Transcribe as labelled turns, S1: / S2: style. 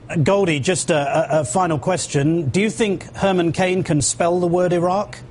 S1: Goldie, just a final question. Do you think Herman Cain can spell the word Iraq?